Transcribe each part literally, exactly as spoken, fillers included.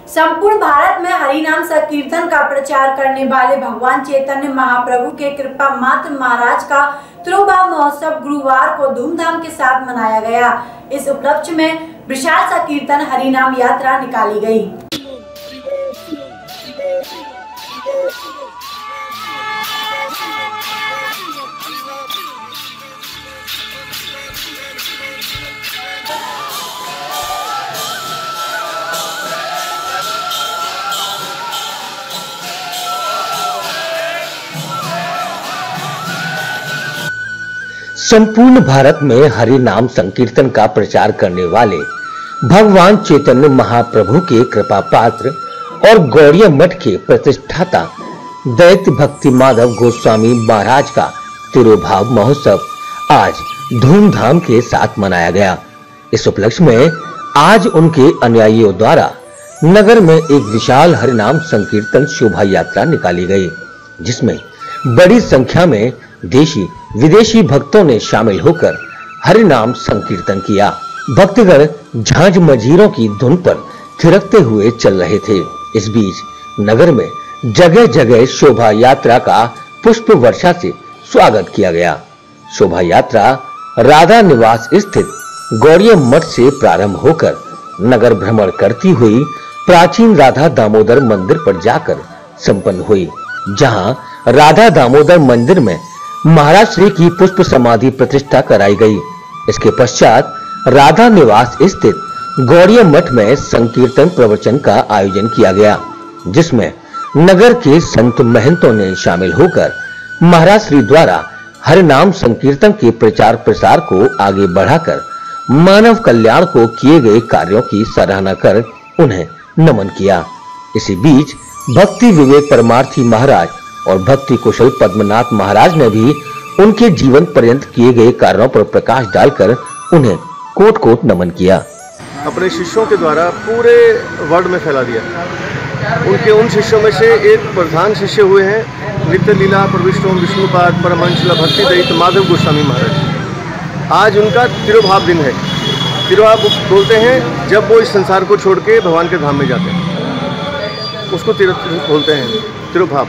संपूर्ण भारत में हरिनाम संकीर्तन का प्रचार करने वाले भगवान चैतन्य महाप्रभु के कृपा मात्र महाराज का तिरुभाव महोत्सव गुरुवार को धूमधाम के साथ मनाया गया। इस उपलक्ष्य में विशाल संकीर्तन हरिनाम यात्रा निकाली गई। संपूर्ण भारत में हरि नाम संकीर्तन का प्रचार करने वाले भगवान चैतन्य महाप्रभु के कृपा पात्र और गौड़िया मठ के प्रतिष्ठाता दैत्य भक्ति माधव गोस्वामी महाराज का तिरुभाव महोत्सव आज धूमधाम के साथ मनाया गया। इस उपलक्ष्य में आज उनके अनुयायियों द्वारा नगर में एक विशाल हरिनाम संकीर्तन शोभा यात्रा निकाली गई, जिसमें बड़ी संख्या में देशी विदेशी भक्तों ने शामिल होकर हरिनाम संकीर्तन किया। भक्तगण झांझ मजीरों की धुन पर थिरकते हुए चल रहे थे। इस बीच नगर में जगह जगह शोभा यात्रा का पुष्प वर्षा से स्वागत किया गया। शोभा यात्रा राधा निवास स्थित गौड़िया मठ से प्रारंभ होकर नगर भ्रमण करती हुई प्राचीन राधा दामोदर मंदिर पर जाकर संपन्न हुई, जहां राधा दामोदर मंदिर में महाराज श्री की पुष्प समाधि प्रतिष्ठा कराई गई। इसके पश्चात राधा निवास स्थित गौड़िया मठ में संकीर्तन प्रवचन का आयोजन किया गया, जिसमें नगर के संत महंतों ने शामिल होकर महाराज श्री द्वारा हरिनाम संकीर्तन के प्रचार प्रसार को आगे बढ़ाकर मानव कल्याण को किए गए कार्यों की सराहना कर उन्हें नमन किया। इसी बीच भक्ति विवेक परमार्थी महाराज और भक्ति कुशल पद्मनाथ महाराज ने भी उनके जीवन पर्यंत किए गए कार्यों पर प्रकाश डालकर उन्हें कोट कोट नमन किया। अपने शिष्यों के द्वारा पूरे वर्ल्ड में फैला दिया। उनके उन शिष्यों में से एक प्रधान शिष्य हुए हैं नित्य लीला प्रविष्टोम विष्णुपाद परमहंस भक्ति दैत्य माधव गोस्वामी महाराज। आज उनका तिरुभाव दिन है। तिरुभाव बोलते हैं जब वो इस संसार को छोड़ के भगवान के धाम में जाते हैं, उसको तिरु बोलते हैं तिरुभाव।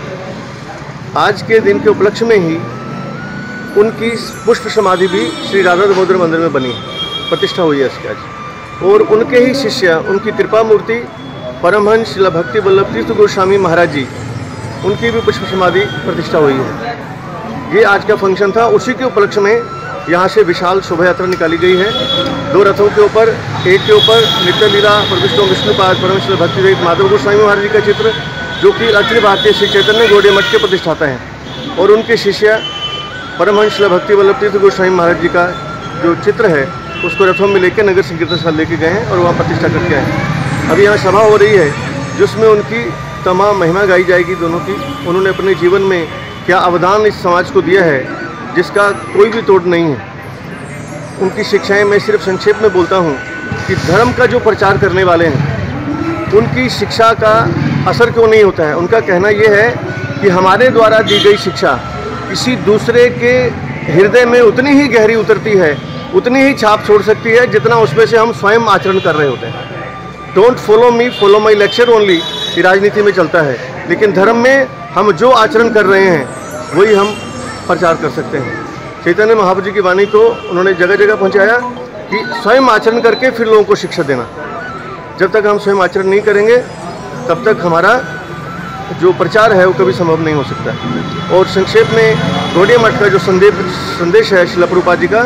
आज के दिन के उपलक्ष्य में ही उनकी पुष्प समाधि भी श्री राधा दामोदर मंदिर में बनी है, प्रतिष्ठा हुई है इसके आज। और उनके ही शिष्य उनकी कृपा मूर्ति परमहंस श्री भक्ति वल्लभ तीर्थ गोस्वामी महाराज जी, उनकी भी पुष्प समाधि प्रतिष्ठा हुई है। ये आज का फंक्शन था। उसी के उपलक्ष्य में यहाँ से विशाल शोभा यात्रा निकाली गई है। दो रथों के ऊपर, एक के ऊपर नित्य लीला प्रविष्टोम विष्णुपाद परमहंस श्री भक्ति दैत्य माधव गोस्वामी महाराज जी का चित्र, जो कि अखिल भारतीय श्री चैतन्य गौड़िया मठ के प्रतिष्ठाता हैं, और उनके शिष्य परमहंस श्री भक्ति वल्लभ तीर्थ गोस्वामी महाराज जी का जो चित्र है उसको रथों में लेकर नगर संकीर्तन स्थल लेके गए हैं और वहाँ प्रतिष्ठा करके आए हैं। अभी यहाँ सभा हो रही है जिसमें उनकी तमाम महिमा गाई जाएगी दोनों की। उन्होंने अपने जीवन में क्या अवदान इस समाज को दिया है जिसका कोई भी तोड़ नहीं है। उनकी शिक्षाएँ मैं सिर्फ संक्षेप में बोलता हूँ कि धर्म का जो प्रचार करने वाले हैं उनकी शिक्षा का असर क्यों नहीं होता है। उनका कहना यह है कि हमारे द्वारा दी गई शिक्षा किसी दूसरे के हृदय में उतनी ही गहरी उतरती है, उतनी ही छाप छोड़ सकती है जितना उसमें से हम स्वयं आचरण कर रहे होते हैं। Don't follow me, follow my lecture only, ये राजनीति में चलता है, लेकिन धर्म में हम जो आचरण कर रहे हैं वही हम प्रचार कर सकते हैं। चैतन्य महाप्रभु जी की वाणी को उन्होंने जगह जगह पहुँचाया कि स्वयं आचरण करके फिर लोगों को शिक्षा देना। जब तक हम स्वयं आचरण नहीं करेंगे तब तक हमारा जो प्रचार है वो कभी संभव नहीं हो सकता। और संक्षेप में गौड़िया मठ का जो संदेश संदेश है श्रील प्रभुपाद जी का,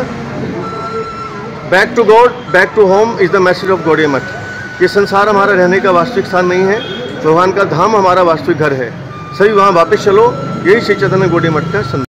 back to God back to home is the message of Gaudiya Math. ये संसार हमारा रहने का वास्तविक स्थान नहीं है, भगवान का धाम हमारा वास्तविक घर है। सभी वहाँ वापस चलो, यही श्री चैतन्य गौड़िया मठ का संदेश।